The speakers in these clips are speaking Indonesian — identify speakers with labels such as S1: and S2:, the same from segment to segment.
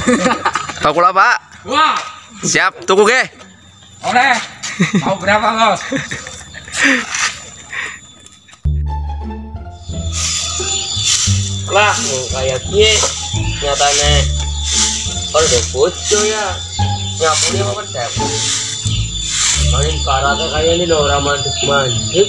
S1: Bakul apa?
S2: Wah,
S1: Siap, tuku ke?
S2: oleh. Mau berapa, Bos?
S3: Lah, kayak gie nyatane kalau udah bocor ya nyapunya apa dapur main karatnya kayak ini loh orang mandek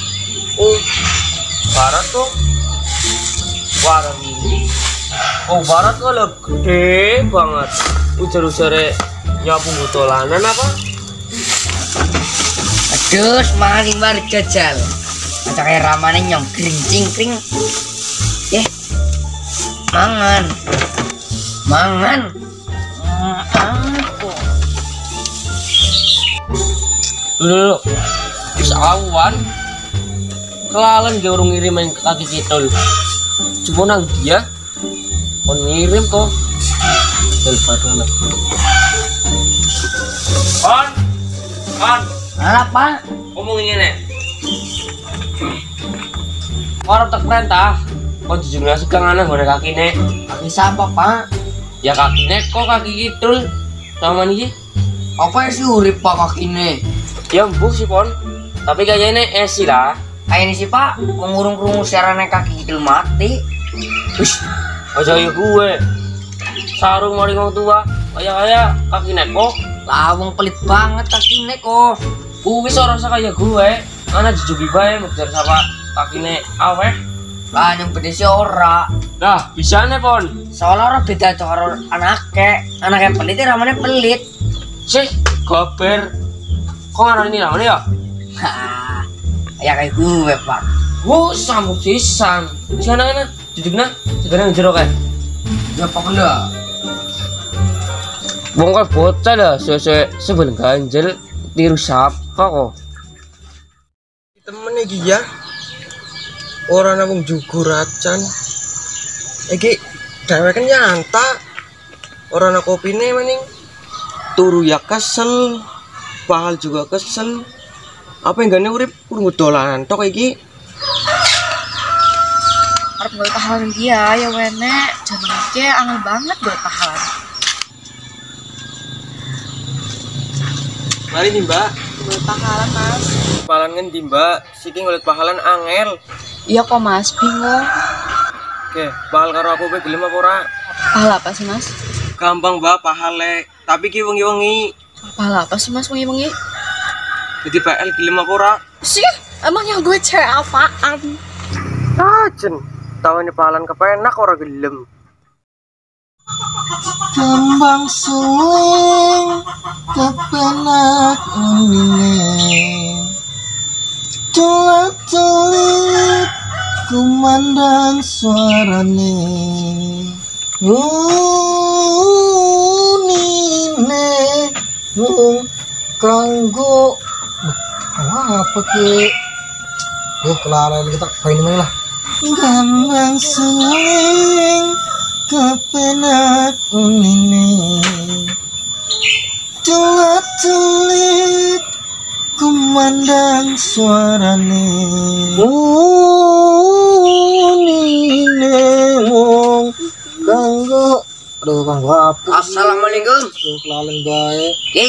S3: barat tuh warna ini barat tuh lo gede banget ujar-ujarnya nyapu botolanan apa
S4: Aduh, maling mari jajal. Ada kayak ramane nyong cingkring. Mangan.
S3: dulu bisa awan kelalan dia orang ngirim main kaki kita coba nang dia kon ngirim kok daripada anak on
S4: Apa?
S3: ngomong ini nek orang tak perintah kok jujurnya segang anak gue kaki nek
S4: Kaki siapa, Pak?
S3: ya kaki nek kok kaki gitu sama nih
S4: Apa sih urip Pak kakine?
S3: ya embuh sih pon tapi kayaknya ini esi lah
S4: Kayak ini sih Pak, mengurung-urung siarannya kaki gitu mati.
S3: wih aja ya gue sarung mari ngomong tua kayak kaki nek kok
S4: Lawang pelit banget kakine kok.
S3: gue seorang kaya gue mana jujubi bae ngejar sama kaki nek aweh
S4: Lah yang beda sih ora.
S3: nah bisa nih pon
S4: Soalnya orang beda cara anaknya pelit ya ramane pelit.
S3: sih gober kok ada ini namanya ya
S4: Hah, ya kayak gue Pak.
S3: sambut sisan si anak-anak duduknya sekarang jeruk kan
S4: Ya Pak benda.
S3: bongkar bocah dah sebelum ganjel tiru siapa kok
S2: Temen iki ya. Orang nabung jugur acan. Iki dheweke kan nyanta. Orang nak kopine maning turu ya kesel. Pahal juga kesel. Apa yang gane urip kudu dolanan tok iki.
S5: Arep gawe pahalan dia ya wene jaman iki angel banget gawe pahalan.
S2: Mari nih, Mbak.
S5: Gawe pahalan Mas.
S2: Pahalan ngendi, Mbak? Siki ngolet pahalan angel.
S5: Iya kok Mas, bingung.
S2: Oke, pahal karo aku kowe gelem apa ora?
S5: Pahala apa sih Mas?
S2: Gampang, Mbak, pahale. Tapi ki wengi-wengi.
S5: Pahala apa sih Mas wengi-wengi?
S2: Jadi PL gelem apa ora?
S5: Sih, emangnya gue cewek apaan?
S2: Tajen. Tawane pahalan kepenak ora gelem.
S6: Kembang suling kepenak unine Tulit-tulit kumandang suarane unine kanggo apa ke kenalan kita kayak ini lah kembang suling kepenak unine tulit kumandang suarane unine wong kanggo apa
S4: Assalamualaikum.
S6: kelalen bae
S4: Ki,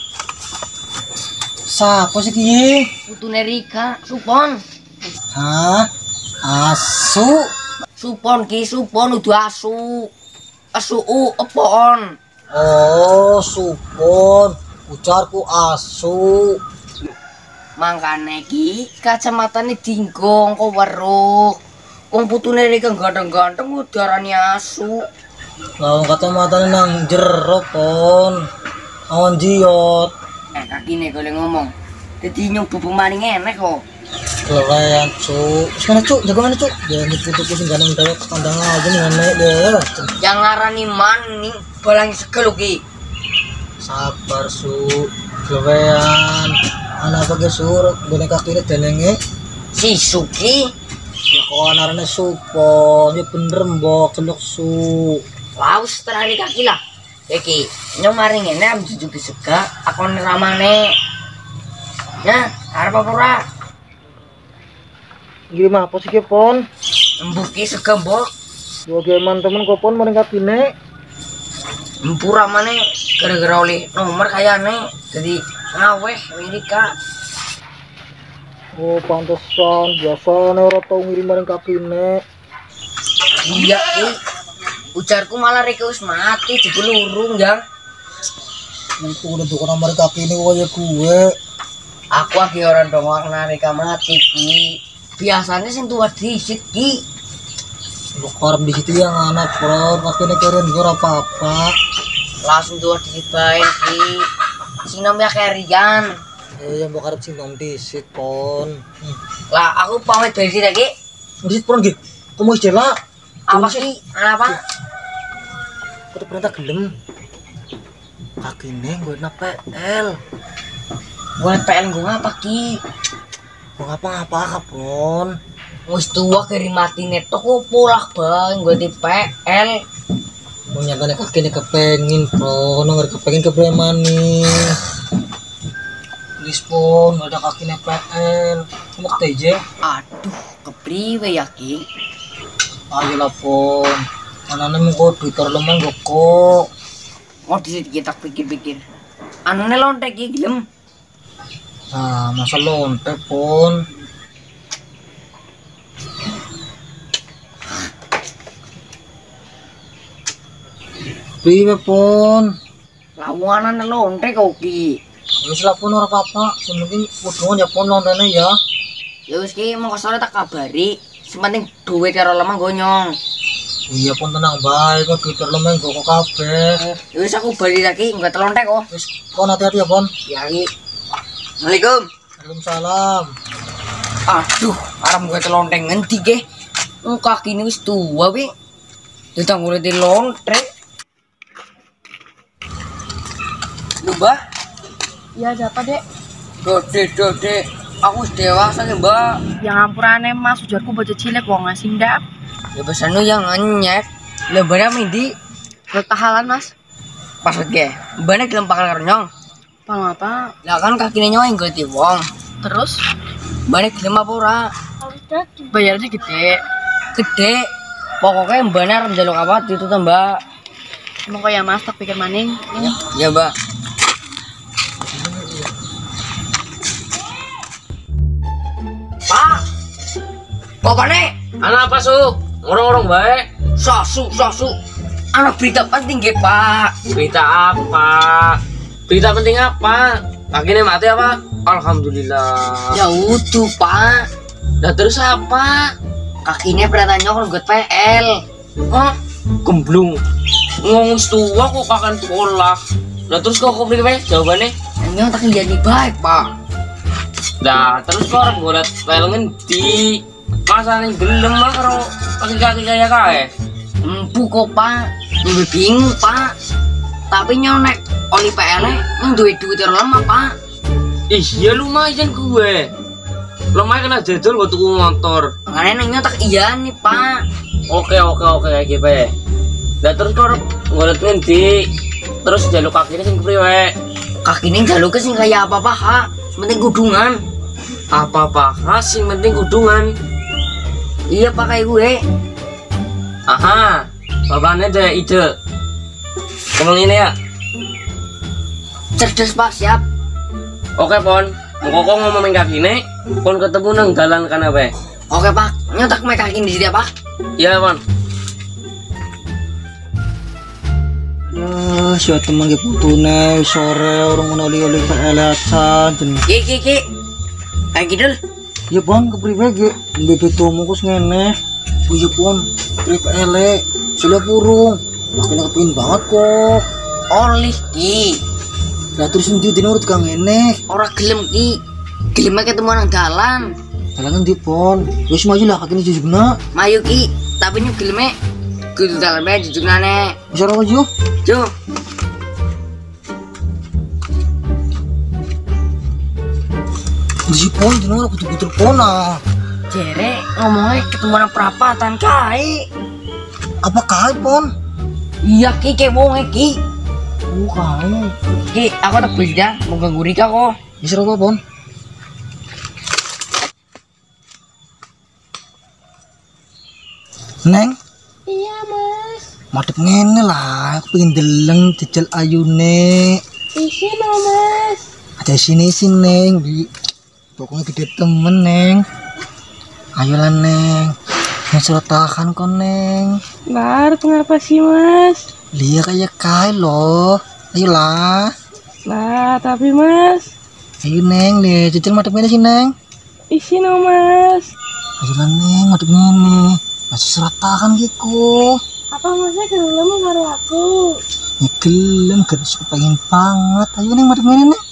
S6: sapa sih ki
S4: putune Rika, supon.
S6: hah asu
S4: Supon ki, supon udah asu. Asu epon.
S6: oh supon ujarku asu
S4: Mangkane ki kacamatane dinggong kok weruh. Wong putune Rika ganteng-ganteng udarane asu.
S6: Lawan kacamata nang jero pon awan jiot
S4: Kakine golek ngomong. Dadi nyong bubung maning enek kok.
S6: kelewayan cuk sekarang cuk jago mana cuk jangan diputuk sing ganang dewek kandang aja nih nenek deh
S4: Yang ngarani maning balang segel ki.
S6: sabar su kelewayan anak pakai suruh boneka kiri denenge
S4: Si Suki
S6: ya kok anarane supon ya bener mbok celuk su
S4: laus terali kaki lah. Iki nyong maring ngene am jujuki sega aku ramane. Nah, arep apa ora?
S6: gimana apa sih ki pon
S4: Embuki sega mbok.
S6: bagaimana temen kok pon maring kapine
S4: Empura mana gara-gara oleh nomor kayaknya jadi ngaweh Amerika.
S6: Oh pantesan biasa ora tau ngirim bareng kakine.
S4: Iya ki ujarku malah rek wis mati jebul urung Jang.
S6: Itu udah tuh nomor kakine kaya gue.
S4: Aku lagi orang dongak narika mati ki. Biasanya sing tua disit ki.
S6: Orang di situ yang anak bro, kakine keren gue apa-apa.
S4: Langsung tua dibain ki. Sing namanya Kerian.
S6: Yang bakal sih nom disit pon.
S4: Lah aku pamit dari sini lagi.
S6: Disit pon gitu. Kamu istilah.
S4: Apa ki? Apa?
S6: Aku perintah gelem. Kakine gue na PL.
S4: Gue PL gue ngapa ki?
S6: Gue ngapa-ngapa kapon.
S4: Wis tua keri mati neto kok pulak bang gue di PL.
S6: Mau nyatanya kakine kepengin bro, nongor kepengin kepreman nih. Lispon, ada kakine PL. Kamu keteje?
S4: Aduh, kepriwe ya ki?
S6: Ayo lah pon. Anane mau duit terlemang kok.
S4: Mau di sini kita pikir-pikir. Anane lontek ki gelem.
S6: Nah, masa lonte pon. Priwe pon.
S4: Lawanane lontek kok ki.
S6: Wis lah pon ora apa-apa, sing penting hubungan ya pon lontene ya.
S4: Ya wis ki mau sore tak kabari. Sing penting duit karo lemah gonyong.
S6: Iya pon tenang bae kok duit terlemang kok kabeh.
S4: Ya wis aku bali lagi enggak telontek kok.
S6: Wis pon hati-hati ya pon.
S4: Ya ki. Assalamualaikum.
S6: Waalaikumsalam.
S4: Aduh, aram gue telontek ngendi ke? Kaki ini wis tua wi. Ditanggul di lontrek. Mbak,
S5: Ya ada apa dek?
S4: dode, aku wis dewasa nih mbak.
S5: Yang ampurane mas, ujarku bocah cilik wong ngasih ndak.
S4: Ya besarnya yang nyek. Lebarnya midi.
S5: Bertahalan mas.
S4: Pas lagi, mbaknya gelem pakal kerenyong.
S5: Pang apa?
S4: Lah kan kakinya nyawa yang gue wong.
S5: Terus
S4: Mbaknya gelem apa ora?
S5: bayarnya gede.
S4: Gede. Pokoknya mbaknya harus jaluk apa itu tuh mbak.
S5: Emang kok ya mas, tak pikir maning.
S4: Ya mbak. Pak, bapak nih,
S3: Anak apa su? Orang-orang baik.
S4: sasu. Anak berita penting ge pak.
S3: Berita apa? Berita penting apa? Kakinya mati apa? Alhamdulillah.
S4: Ya utuh pak.
S3: Nah terus apa?
S4: Kakinya pernah tanya kalau gue PL.
S3: Hah? Gemblung. Ngomong tua kok kakan pola. Nah terus kok beri jawabannya?
S4: Ini tak lihat nih baik pak.
S3: Nah terus kok orang gue liat filmen di masa nih gelem lah kalau kaki kayak kae.
S4: Empu kok pak. Gue bingung pak. Tapi nyonek oli PL yang duit lama pak.
S3: Ih ya lumayan gue. Lumayan kena jadul gue tuku motor.
S4: Makanya nanya tak iya nih pak.
S3: Oke GP. Nah terus kok gue liat nanti terus jaluk kakinya sing priwe.
S4: Kakinya jaluknya sih kayak apa ha? Penting gudungan.
S3: Apa sing penting udungan.
S4: Iya pak kayak gue.
S3: Aha, bapaknya ada ide. Ngomong ini ya.
S4: Cerdas pak, siap.
S3: Oke pon, mau kok ngomongin kaki ini, pon ketemu nang dalan kan apa?
S4: Oke pak, nyotak make kaki di sini pak.
S3: Iya pon.
S6: Ya, siapa teman gitu tunai sore orang mau oli-oli ke elesan jenis.
S4: Ki. Kayak gitu.
S6: Ya bang, kepriwe ge, bebek tomo kos ngene. Oh iya pon, kepriwe ele, sudah burung. Makanya kepingin banget kok.
S4: Olih ki.
S6: Lah terus ndi dinurut kang ngene.
S4: Orang gelem ki. Gelem ketemu nang dalan.
S6: Dalangan di pon. Wis maju lah kakine jujugna.
S4: Mayu ki, tapi nyuk geleme kudu dalamnya jujugnane.
S6: Bisa ora maju?
S4: Jo.
S6: Di pon dinurut kudu-kudu pona.
S4: Jere ngomongnya ketemu nang perapatan kai.
S6: Apa kae pon?
S4: Iya ki kayak wonge ki.
S6: Bukan.
S4: Ki, aku tak beli mau ganggu Rika kok.
S6: Bisa apa pon? Neng?
S5: Iya mas.
S6: madep ngene lah, aku pengen deleng jejel ayune.
S5: Isi no mas.
S6: Ada sini Neng, di pokoknya gede temen Neng. Ayolah Neng, yang seratakan kok Neng.
S5: Bar, kenapa sih mas?
S6: Lihat kayak kai loh, ayolah.
S5: Nah, tapi mas.
S6: Ayo Neng, deh jejel madep ngene sih Neng.
S5: Isi no mas.
S6: Ayolah Neng, madep ngene. Masih seratakan gitu.
S5: Apa masnya gelem karo aku?
S6: Ya gelem, gak suka pengen banget. Ayo Neng, madep ngene Neng.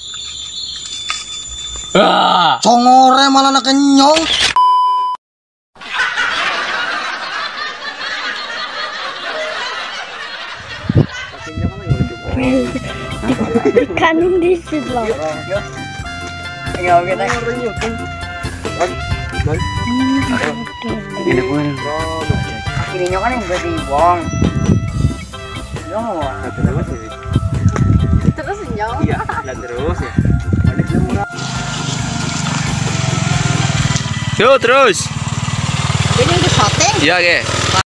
S6: Congore malah nak kenyong.
S5: Kanun di situ loh.
S4: Akhirnya kan yang berarti wong.
S5: Terus nyong.
S3: Iya, dan terus ya.
S1: Yuk terus.
S5: Ini udah syuting.
S1: Iya, Ge.